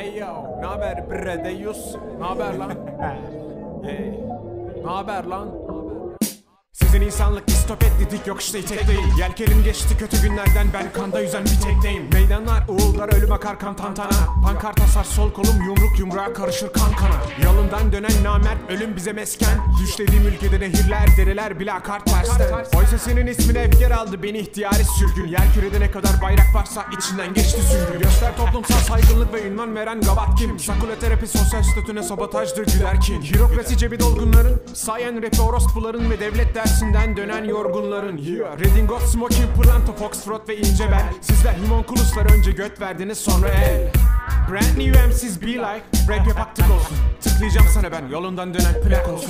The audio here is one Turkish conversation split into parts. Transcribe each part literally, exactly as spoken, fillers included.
Hey yo, naber bre Deyus? Naber lan? Hey, naber lan? Sizin insanlık distop etti, dik yokuşta itek değil. Yelkenim geçti kötü günlerden, ben kanda yüzen bir tekneyim. Meydanlar uğullar, ölüm akar kan tantana. Pankart asar sol kolum, yumruk yumruğa karışır kan kana. Yolundan dönen namert, ölüm bize mesken. Düşlediğim ülkede nehirler, dereler bile akar tersten. Oysa senin ismini efkar aldı beni ihtiyari sürgün. Yerkürede ne kadar bayrak varsa içinden geçti sürgün. Göster toplumsal saygınlık ve ünvan veren gavat kim? Sakula terapi sosyal statüne sabotajdır gülerkin. Bürokrasi cebi dolgunların, sayen rapi orospuların ve devlet dersinden dönen yorgunların. Yeah. Redingot, smoking, pırlanta, foxtrot ve ince bel. Sizler homunculuslar, önce göt verdiniz sonra el. Brand new M C's be like, rap yapak tık olsun. Tıklayacağım sana ben, yolundan dönen plak olsun.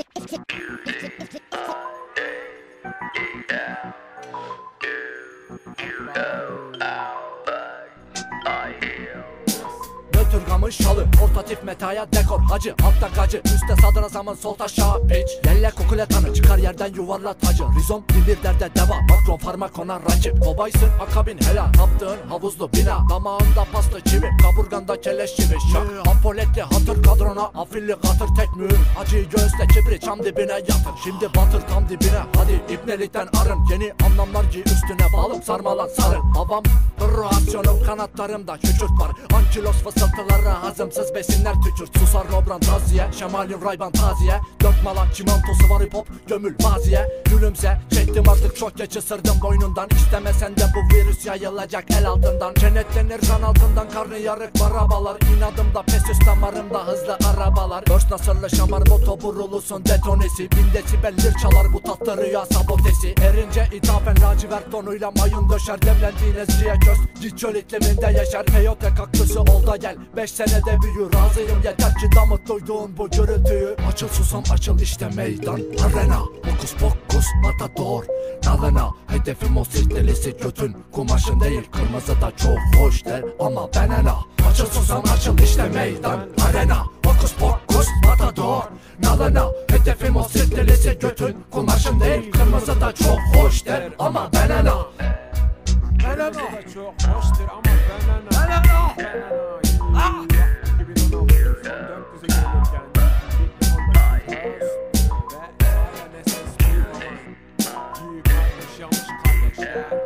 Nötrgamın şalı, portatif metaya dekor hacı, altta gacı, üstte sadrazamın sol taşağı piç. Yelle kokule tanı, çıkar yerden yuvarla tacı. Rizom bilir derde deva, makron farmakona rakip. Kobaysın akabin helal, yaptığın havuzlu bina. Damağında pasta çivi, kaburganda keleş çivi. Şak, ampoletli hatır kadrona, afilli katır tek mühür. Acıyı göğüste kibri, çam dibine yatır. Şimdi batır tam dibine, hadi ibnelikten arın. Yeni anlamlar giy üstüne, bağlım sarmalan sarın. Havam, rasyonum kanatlarımda kükürt var. Ankilos fısıltılara hazımsız besinler tükürt. Susar nobran taziye, şemalin rayban taziye. Dört malak çimentosu var hip hop, gömül maziye. Gülümse, çektim artık çok geç ısırdım boynundan. İstemesen de bu virüs yayılacak el altından. Kenetlenir kan altından, karnı yarık barabalar. İnadımda pes üst damarımda hızlı arabalar. Dört nasırlı şamar moto burulusun detonesi. Bin desibellir çalar bu tatlı rüya sabotesi. Erince ithafen lacivert tonuyla mayın döşer. Demlendiğiniz ciğer köz, git çöl ikliminde yaşar. Peyote kaktüsü ol da gel, beş senede büyür. Razıyım yeter ki damıt duyduğun bu gürültüyü. Açıl susam açıl işte meydan arena. Hokus pokus matador nalına. Hedefim o sirtelisi götün kumaşın değil. Kırmızı da çok hoş der ama ben ena. Açıl susam açıl işte meydan arena. Hokus pokus matador nalına. Hedefim o sirtelisi götün kumaşın değil. Kırmızı da çok hoş der ama ben ena. Kırmızı da çok hoştur ama ben ana. Ben ana. iki bin on altı son dört yüze gelirken gittim onda ve sayende ses duymaman. Büyük kardeş yanlış kardeşler.